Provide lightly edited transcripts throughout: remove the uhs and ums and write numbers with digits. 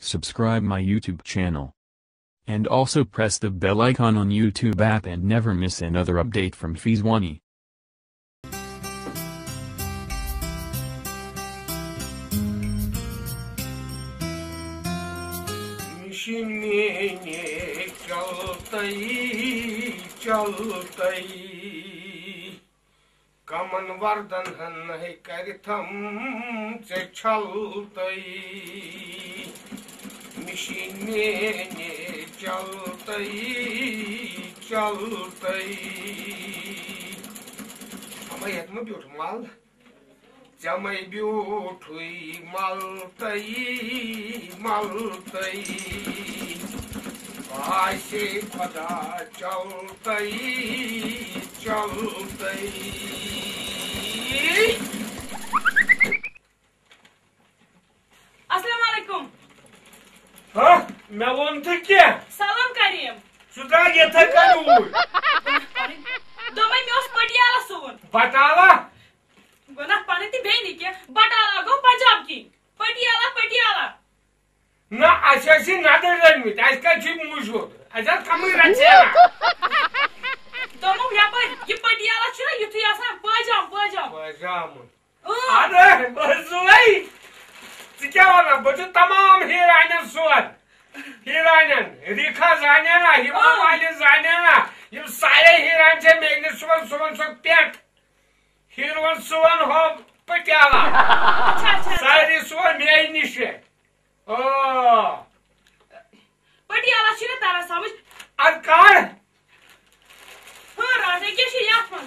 subscribe my YouTube channel. And also press the bell icon on YouTube app and never miss another update from Fizwani. कमन वर्धन है करथम से छलतई मिशीने ने चलतई हमें यत्म ब्यूट माल जमै ब्यूठुई मलतई आशे खुदा चलतई अस्सलामुअलैकुम। हाँ मैं वोन तो क्या सलाम करीम सुधा ये था करूँ दोमे में उस पटियाला सुन बतावा गोना पानी ती बेनी के बटाला गो पंजाब की पटियाला ना ऐसी नादर रनमित ऐसा चीज मुझको ऐसा कमी रचेला दोनों यहाँ पर ये पटियाला चुना युद्ध यासा पजाम अरे बस वही क्या वाला बच्चों तमाम हीराइनन रिखा जाने ना हिमा वाले जाने ना ये सारे हीराइन से मेघने सुवन सो पेट हीरोइन सुवन हो पटियाला सारे सुवन मेरी निशे ओ पटियाला चुना तारा समझ अकार हाँ राजे के शियाफन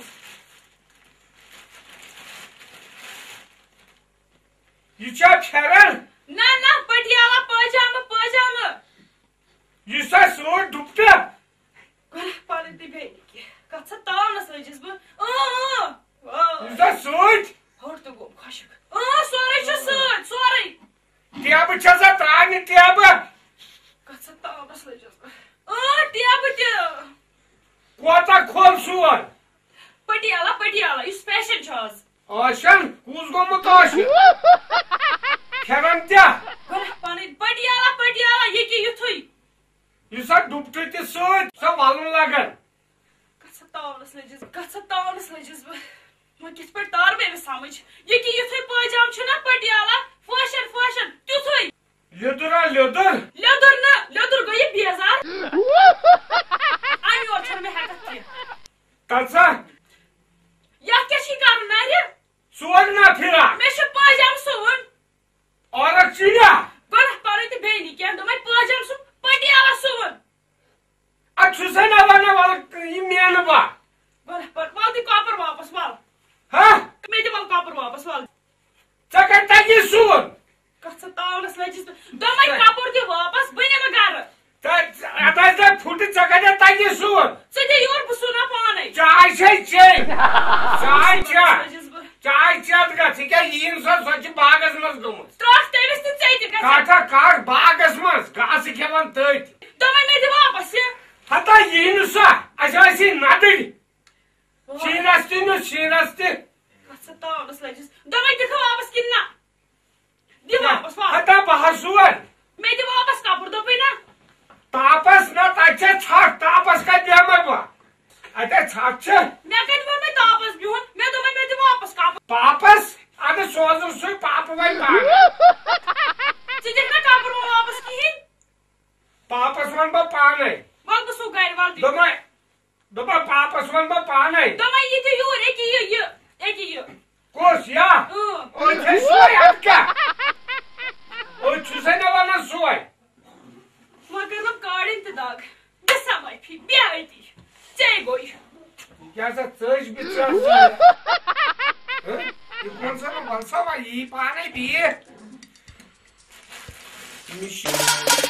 ये क्या फेरन ना पटियाला पजामा ये सा सूट दुपट्टा गोना पानी ती बेनी के कच्चा ताव न सजिस बो ये सा सूट होर तो गो खुशक सोरे छ सोरे टेब छसा त्रानी टेब कच्चा ताव न सजिस टेब ते कोता खोल सुवन पटियाला इस फैशन छाज आशन कूस गोमुत आशन खेरन त्या गोना पानी पटियाला ये की युथुई ये सा दुपट्टे ते सूट सा वालन लगन कच्चा ताव न सजिस मैं किस पर तार में समझ ये की युथुई पजाम छ ना पटियाला फैशन तुथुई लेदर गई बेजार आई और छन में हकत के तसा या क्या छी कर नारे सुवन ना फिरा मैं छ पजाम सुन और चिया गोना पानी ते बेनी के दो मैं पजाम सुन पटियाला सुन अच्छु से ना वाला ये मेन बा गोना पर वाल दी कॉपर वापस वाल हां मैं दी वाल कॉपर वापस वाल चकटा की सुवन कच्चा ताव न सजिस दो मैं कॉपर के वापस बने मगर आता से फुट चकटा ताकि सुवन सदे योर बसुना पाने चाय का ठीक है ये इंसान सच बागस मस गम त्रास तेविस ते चैति का काटा काट बागस मस घास खेवन तैत दो मैं दे वापस ये हता ये नुसा अजासी नादरी शीरस्ती कच्चा ताव न सजिस दो मैं दिखा वापस किन्ना दे वापस वाल हता बहसुवन मैं दे वापस कॉपर दो पे ना तापस ना ताचे छाट तापस का बेमर बा अते छाट छे मैं कहत मैं तापस बिहुन मैं दो मैं दे वापस कॉपर पापस अते सोजु सुई पाप वई पा सिजे ना कॉपर वापस की पापस वन बा पाने वाल बसु गाइड वाल दी दो पापस वन बा पाने दो मैं ये योर एक ये कोस या ओ छे सोय अटका ओ छुसे ना वाला सोय मगर वो कार्ड इंतदाग दसा माई फी ब्याइती चै गोई क्या सा चज बिचा ये कौन सा ना वलसा वा ई पाने भी